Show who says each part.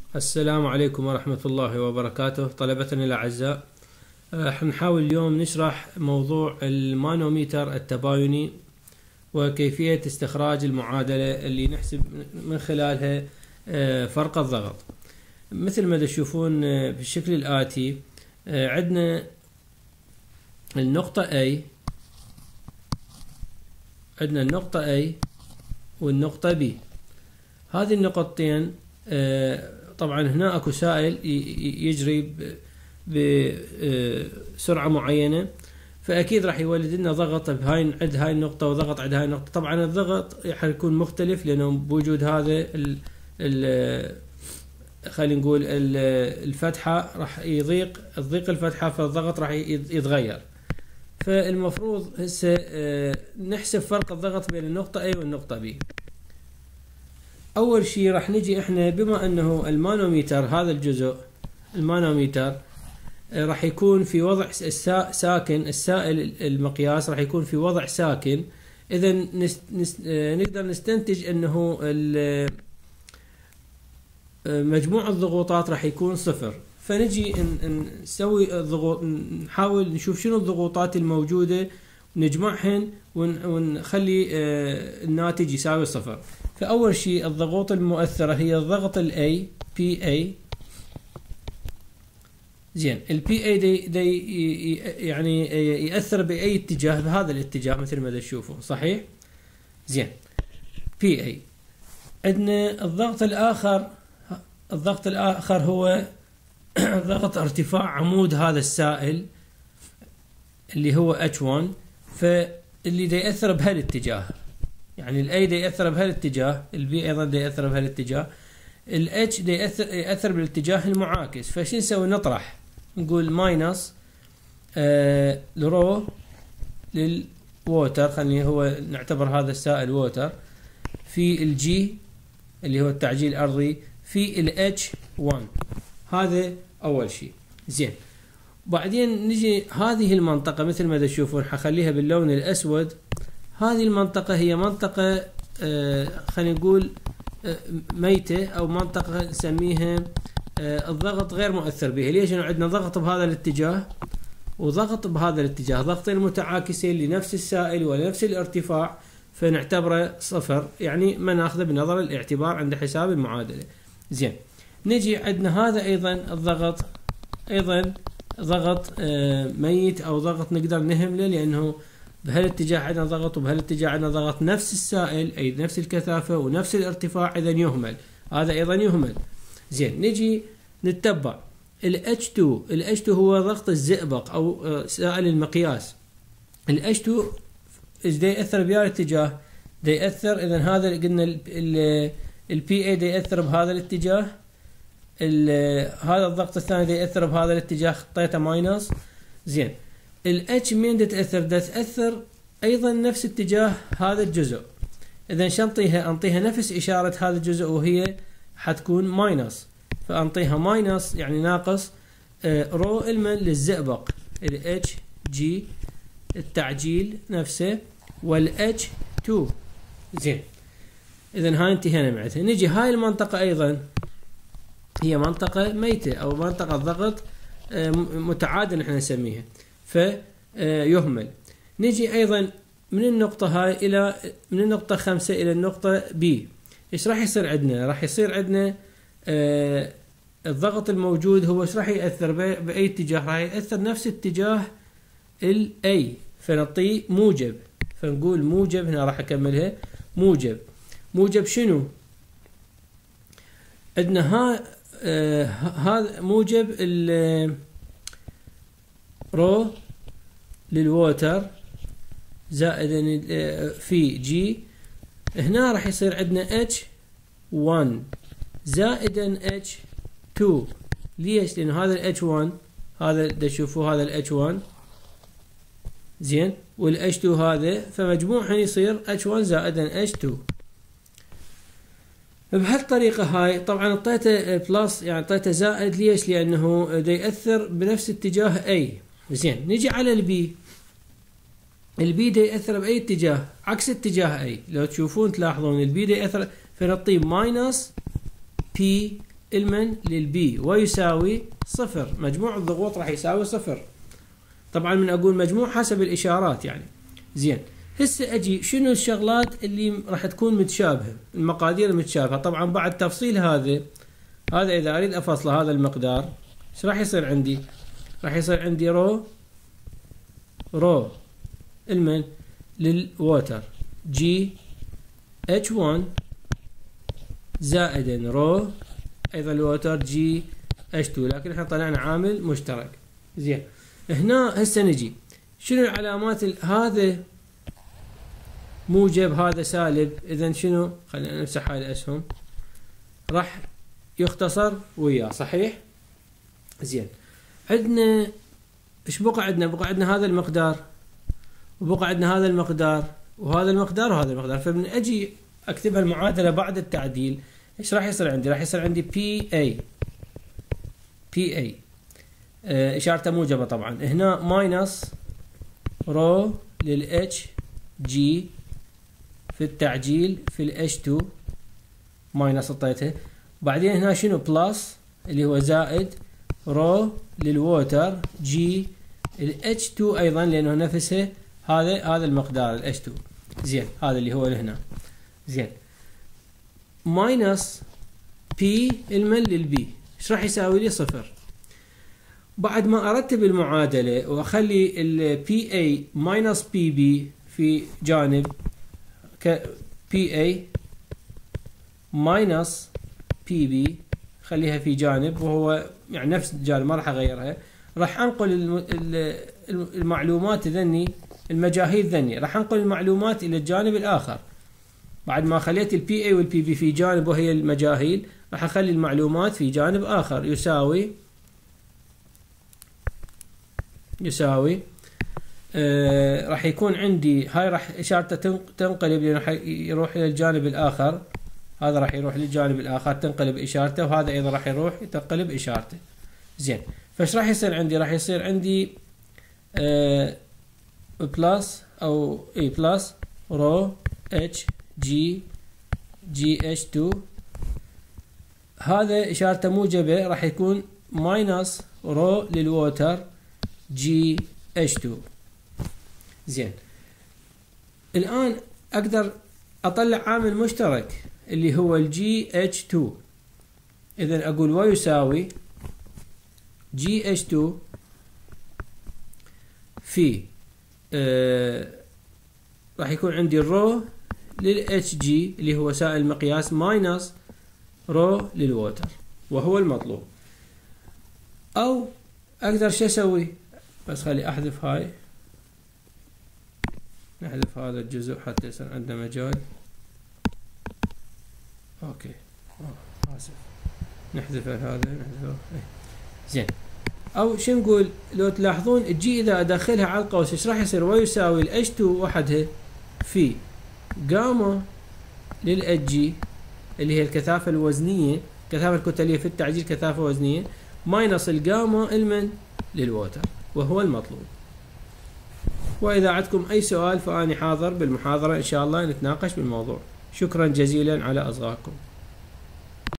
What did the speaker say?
Speaker 1: السلام عليكم ورحمة الله وبركاته طلبتنا الأعزاء. حنحاول اليوم نشرح موضوع المانوميتر التبايني وكيفية استخراج المعادلة اللي نحسب من خلالها فرق الضغط. مثل ما تشوفون بالشكل الآتي، عندنا النقطة A، عندنا النقطة A والنقطة B. هذه النقطتين طبعا هنا اكو سائل يجري بسرعة معينة، فاكيد راح يولد لنا ضغط بهاي عند هاي النقطة وضغط عند هاي النقطة. طبعا الضغط راح يكون مختلف لانه بوجود هذا خلينا نقول الفتحة راح تضيق الفتحة، فالضغط راح يتغير. فالمفروض هسه نحسب فرق الضغط بين النقطة A والنقطة B. اول شيء راح نجي احنا بما انه المانوميتر هذا الجزء المانوميتر راح يكون في وضع ساكن، السائل المقياس راح يكون في وضع ساكن، اذا نقدر نستنتج انه مجموع الضغوطات راح يكون صفر. فنجي نسوي الضغوط، نحاول نشوف شنو الضغوطات الموجودة ونجمعهن ونخلي الناتج يساوي صفر. فأول شيء الضغوط المؤثرة هي الضغط ال PA. زين، ال PA دي يعني يأثر بأي اتجاه، بهذا الاتجاه مثل ما تشوفون، صحيح؟ زين، PA. عندنا الضغط الآخر هو ضغط ارتفاع عمود هذا السائل اللي هو H1، فاللي دا يأثر بهالاتجاه، يعني الاي دا يأثر بهالاتجاه، البي ايضا دا يأثر بهالاتجاه، الاتش دا يأثر بالاتجاه المعاكس. فشو نسوي؟ نطرح، نقول ماينس رو للووتر، خلينا هو نعتبر هذا السائل ووتر، في الجي اللي هو التعجيل الارضي، في الاتش 1. هذا اول شيء. زين، بعدين نجي هذه المنطقة مثل ما تشوفون، حخليها باللون الاسود. هذه المنطقة هي منطقة خلينا نقول ميتة، او منطقة نسميها الضغط غير مؤثر بها. ليش؟ لأنه عندنا ضغط بهذا الاتجاه وضغط بهذا الاتجاه، ضغطين متعاكسين لنفس السائل ولنفس الارتفاع، فنعتبره صفر، يعني ما ناخذه بنظر الاعتبار عند حساب المعادلة. زين، نجي عندنا هذا ايضا الضغط، ايضا ضغط ميت او ضغط نقدر نهمله، لانه بهالاتجاه عندنا ضغط وبهالاتجاه عندنا ضغط، نفس السائل اي نفس الكثافة ونفس الارتفاع، اذا يهمل، هذا ايضا يهمل. زين، نجي نتبع ال H2 هو ضغط الزئبق او سائل المقياس. ال H2 ايش دا يأثر بهذا الاتجاه؟ دا يأثر، اذا هذا قلنا ال PA دا يأثر بهذا الاتجاه، هذا الضغط الثاني دا يأثر بهذا الاتجاه، خطيته ماينس. زين، الاتش مين دا تأثر؟ دا تأثر ايضا نفس اتجاه هذا الجزء، اذا شو انطيها؟ انطيها نفس اشارة هذا الجزء وهي حتكون ماينس، فانطيها ماينس يعني ناقص رو المن للزئبق الاتش جي التعجيل نفسه والاتش 2. زين، اذا هاي انتهينا معها. نجي هاي المنطقة ايضا هي منطقة ميتة او منطقة ضغط متعادل احنا نسميها، فيهمل. نجي ايضا من النقطة هاي الى من النقطة 5 الى النقطة B. ايش راح يصير عندنا؟ راح يصير عندنا الضغط الموجود هو ايش راح يأثر باي اتجاه؟ راح يأثر نفس اتجاه الاي، فنعطيه موجب، فنقول موجب. هنا راح اكملها موجب شنو؟ عندنا هذا موجب رو للووتر زائد في جي. هنا راح يصير عندنا H1 زائدا H2. ليش؟ لأن هذا ال H1 هذا دا تشوفوه، هذا ال H1 زين، وال H2 هذا، فمجموعهم يصير H1 زائدا H2. بهالطريقة هاي طبعا اعطيته بلس، يعني اعطيته زائد. ليش؟ لأنه دا يأثر بنفس اتجاه A. زين، نجي على البي. البي دا يأثر بأي اتجاه؟ عكس اتجاه A. لو تشوفون تلاحظون البي دا يأثر، فنعطيه ماينس بي المن للبي ويساوي صفر. مجموع الضغوط راح يساوي صفر. طبعا من اقول مجموع حسب الاشارات يعني. زين، هسه اجي شنو الشغلات اللي راح تكون متشابهه، المقادير المتشابهه. طبعا بعد تفصيل هذا اذا اريد افصل هذا المقدار ايش راح يصير عندي؟ راح يصير عندي رو المن للووتر جي اتش 1 زائد رو ايضا الووتر جي اتش 2، لكن احنا طلعنا عامل مشترك. زين، هنا هسه نجي شنو العلامات؟ هذا موجب هذا سالب، اذا شنو؟ خلينا نمسح هاي الاسهم، راح يختصر وياه، صحيح؟ زين، عندنا ايش بقى عندنا؟ بقى عندنا هذا المقدار، وبقى عندنا هذا المقدار، وهذا المقدار، وهذا المقدار. فمن اجي اكتبها المعادله بعد التعديل ايش راح يصير عندي؟ راح يصير عندي بي اي اشارته موجبه طبعا، هنا ماينس رو للاتش جي في التعجيل في الاتش 2 ماينس حطيتها، بعدين هنا شنو؟ بلس اللي هو زائد رو للووتر جي الاتش 2 ايضا لانه نفسه هذا المقدار الاتش 2. زين، هذا اللي هو هنا. زين، ماينس بي المن للبي ايش راح يساوي لي؟ صفر. بعد ما ارتب المعادله واخلي البي اي ماينس بي بي في جانب، بي اي ماينس بي بي خليها في جانب، وهو يعني نفس الجانب ما راح اغيرها. راح انقل المعلومات ذني، المجاهيل ذني، راح انقل المعلومات الى الجانب الاخر. بعد ما خليت البي اي والبي بي في جانب وهي المجاهيل، راح اخلي المعلومات في جانب اخر يساوي راح يكون عندي هاي راح اشارته تنقلب لانه راح يروح الى الجانب الاخر، هذا راح يروح للجانب الاخر تنقلب اشارته، وهذا ايضا راح يروح تنقلب اشارته. زين، فايش راح يصير عندي؟ راح يصير عندي بلس او اي بلس رو اتش جي اتش 2، هذا اشارته موجبه راح يكون ماينس رو للووتر جي اتش 2. زين، الان اقدر اطلع عامل مشترك اللي هو الجي اتش 2، اذا اقول ويساوي جي اتش 2 في راح يكون عندي الرو للاتش جي اللي هو سائل المقياس ماينس رو للووتر وهو المطلوب. او اقدر شو اسوي؟ بس خلي احذف هاي، نحذف هذا الجزء حتى يصير عندنا مجال. اوكي، اسف، نحذف هذا، نحذفه. زين، او شو نقول؟ لو تلاحظون الجي اذا ادخلها على القوس ايش راح يصير؟ ويساوي الاتش 2 وحدها في جاما للاتش جي اللي هي الكثافه الوزنيه، الكثافه الكتليه في التعجيل كثافه وزنيه، ماينس الجاما المن للووتر وهو المطلوب. واذا عندكم اي سؤال فاني حاضر بالمحاضره ان شاء الله نتناقش بالموضوع. شكرا جزيلا على اصغائكم.